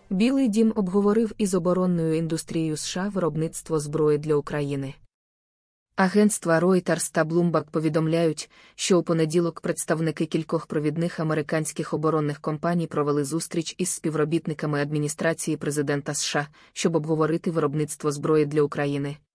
Білий дім обговорив із оборонною індустрією США виробництво зброї для України. Агентства Reuters та Bloomberg повідомляють, що у понеділок представники кількох провідних американських оборонних компаній провели зустріч із співробітниками адміністрації президента США, щоб обговорити виробництво зброї для України.